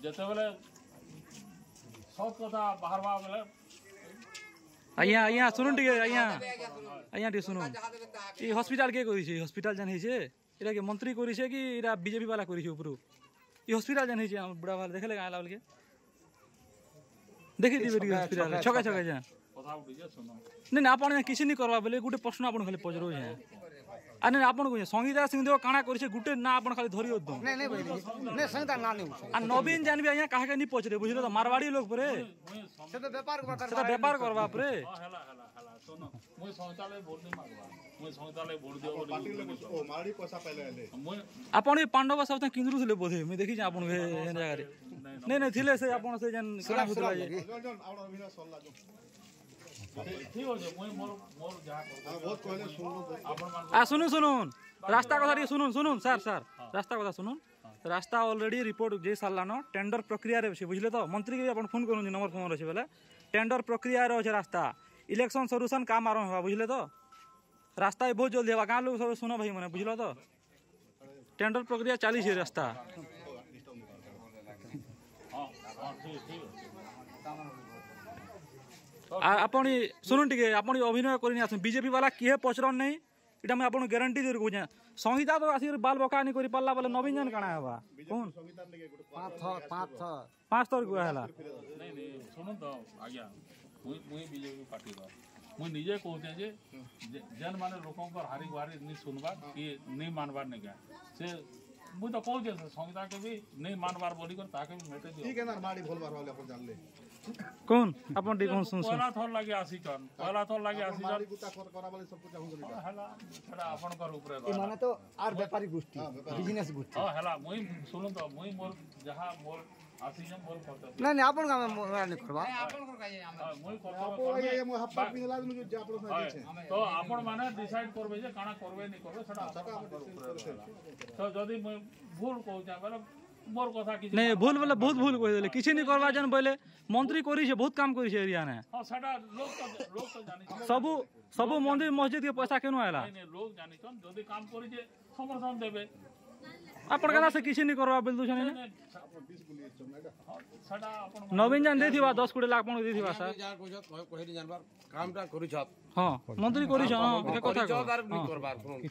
जते बेले सब कथा बाहरवा बेले आज्ञा आज्ञा सुनुन टिके आज्ञा आज्ञा टिके सुनुन ई हॉस्पिटल के करी छे हॉस्पिटल जान छे एरा के मंत्री करी छे कि एरा बीजेपी वाला करी छे ऊपर ई हॉस्पिटल जान छे बुढ़ा वाला देखले गाय लावल के देखि दिबे हॉस्पिटल छका छका जा कथा उठी जे सुनो नहीं आपण किसी नहीं करवा बेले गुटे प्रश्न आपण खाली पजरो है अने आपण को संगीता सिंहदेव काना करिसे गुटे ना आपण खाली धरियो दो नहीं नहीं भाई नहीं संगीता ना नहीं आ नवीन जानबी आया काहे के नहीं पचरे बुझलो तो मारवाड़ी लोग परे से तो व्यापार करवा परे हला हला हला सुनो मुई संगीताले वोट नहीं मागवा मुई संगीताले वोट दियो बोली पार्टी लोग ओ मारडी पैसा पहले आले मुई आपण ये पांडव सब किंदरू थिले बोधे मैं देखि आपण के एन जगह रे नहीं नहीं थिले से आपण से जन काना भुतला जे जन आउन अभिनय सल्ला जो ठीक हो जे मुई मोर जहा कर बहुत पहले सुन लो आपण मान आ सुनुन सुनुन रास्ता कथा रे सुनुन सुनुन सर रास्ता कथा सुनुन रास्ता ऑलरेडी रिपोर्ट जे सालान टेंडर प्रक्रिया रे छै बुझले तो मंत्री के अपन फोन करूँ नंबर फोन रहे बेले टेंडर प्रक्रिया रे रास्ता इलेक्शन सॉल्यूशन काम आरंभ होगा बुझले तो रास्ता बहुत जल्दी होगा गाँव लोग सब सुनो भाई मैंने बुझल तो टेंडर प्रक्रिया चली है रास्ता आपण सुनुन टिके आपण अभिनय कर बीजेपी वाला किए पचरन नहीं इटा मैं आपन गारंटी दे कहूँ संहिता तो आसिक बाल बका नहीं कर पाला बोले नवीन जन काना हवा कौन पाँच थर गुआ है नहीं सुनो तो आज्ञा मुई बीजेपी पार्टी रो मुई निजे कहते जे जन माने लोकों पर हारी गुहारी नहीं सुनबार कि नहीं मानबार नहीं क्या से मुई तो कहूँ जे संहिता के भी नहीं मानबार बोली कर ताके भी मेटे दियो ठीक है ना मारडी भोलबार वाले अपन जान ले कौन अपन टी कौन सुन पहला थर लागे आसीचन पहला थर लागे आसीचन मारडी गुता करा वाले सब कुछ हम हला छडा अपन कर ऊपर ये माने तो आर व्यापारी गोष्ठी बिजनेस गोष्ठी हां हला मुई सुनो तो मुई मोर जहां मोर आसीचन मोर करते नहीं नहीं अपन का नहीं करबा मुई आपो ये मो हफ्ता पिनला दिन जो जापरो में छे तो आपण माने डिसाइड करबे जे काना करबे नहीं करबे छडा अपन तो जदी मुई भूल कहू जा बोले मोर कथा कि नहीं भूल बोले बहुत भूल कह देले किछि नहीं करवा जन बोले मंत्री करी छे बहुत काम करी छे एरिया ने हां छडा लोग तो जानि सब मंदिर मस्जिद के पैसा केनु आला नहीं लोग जानि छन जदी काम करी जे समर्थन देबे आपण कदा से किछि नहीं करवा बिल दुछने ने छडा अपन नवीन जन देथिबा 10 लाख पण देथिबा सर कहली जानबार कामटा करू छ हां मंत्री करी छ हां के कथा करबार